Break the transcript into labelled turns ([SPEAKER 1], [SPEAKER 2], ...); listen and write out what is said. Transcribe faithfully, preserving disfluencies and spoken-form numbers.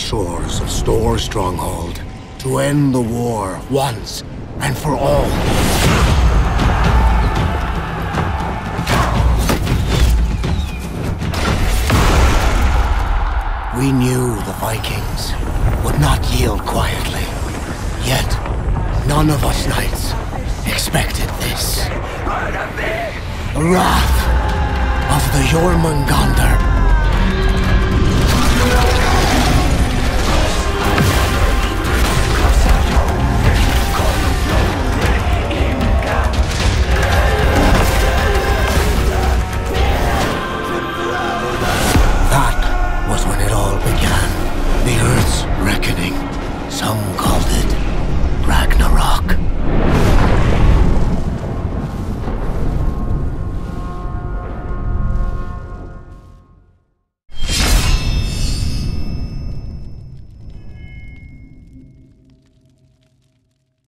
[SPEAKER 1] shores of Store Stronghold to end the war once and for all. We knew the Vikings would not yield quietly, yet none of us knights expected this. The wrath of the Jormungandr